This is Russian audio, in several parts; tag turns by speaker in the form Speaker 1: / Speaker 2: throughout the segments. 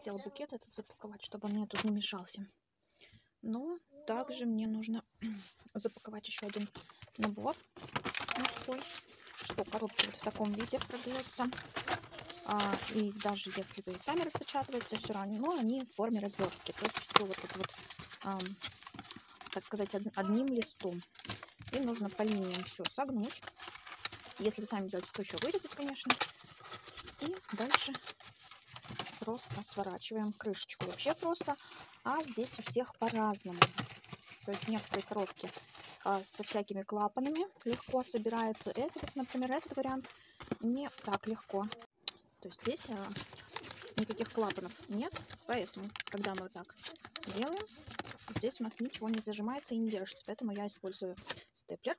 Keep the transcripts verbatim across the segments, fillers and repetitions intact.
Speaker 1: хотела букет этот запаковать, чтобы он мне тут не мешался. Но также мне нужно запаковать еще один набор мужской, что коробки вот в таком виде продаются. А, и даже если вы сами распечатываете, все равно, но они в форме развертки. То есть все вот это вот, а, так сказать, од, одним листом. И нужно по линиям все согнуть. Если вы сами делаете, то еще вырезать, конечно. И дальше просто сворачиваем крышечку. Вообще просто. А здесь у всех по-разному. То есть некоторые коробки а, со всякими клапанами легко собираются. Это, вот, например, этот вариант не так легко. То есть здесь а, никаких клапанов нет. Поэтому, когда мы вот так делаем, здесь у нас ничего не зажимается и не держится. Поэтому я использую степлер.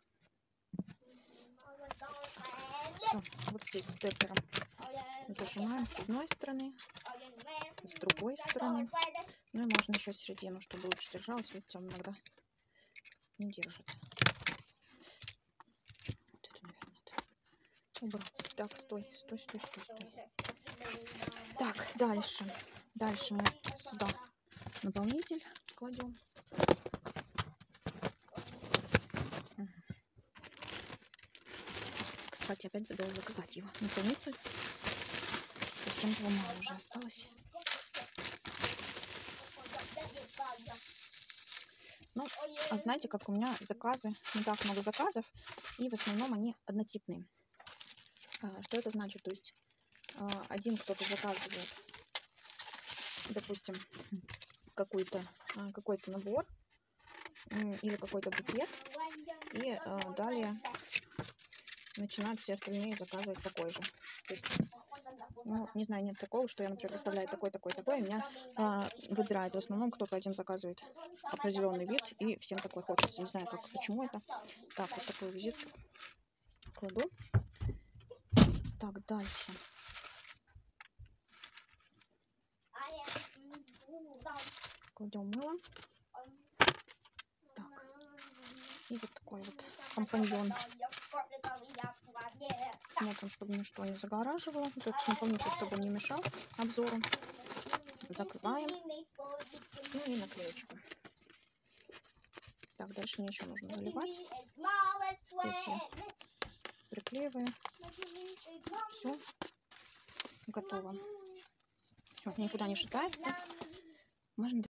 Speaker 1: Все, вот здесь степлером зажимаем с одной стороны, с другой стороны. Ну и можно еще середину, чтобы лучше держалось. Видите, он иногда не держит. Вот это, наверное, надо убрать. Так, стой, стой, стой, стой, стой. Так, дальше. Дальше мы сюда наполнитель кладем. Кстати, опять забыла заказать его. Наполнитель. Совсем его мало уже осталось. Ну, а знаете, как у меня заказы, не так много заказов, и в основном они однотипные. А, что это значит? То есть а, один кто-то заказывает, допустим, какой-то а, какой-то набор или какой-то букет, и а, далее начинают все остальные заказывать такой же. То есть, ну, не знаю, нет такого, что я, например, выставляю такой, такой, такой, и меня а, выбирает. В основном кто-то один заказывает определенный вид, и всем такой хочется. Не знаю, как, почему это. Так, вот такую визитку кладу. Так, дальше. Кладем мыло. Так. И вот такой вот компаньон. Смотрим, чтобы ничто не загораживало. Этот наполнитель, чтобы не мешал обзору. Закрываем. Ну и наклеечку. Так, дальше мне еще нужно заливать. Здесь я приклеиваю. Все. Готово. Все, никуда не шатается. Можно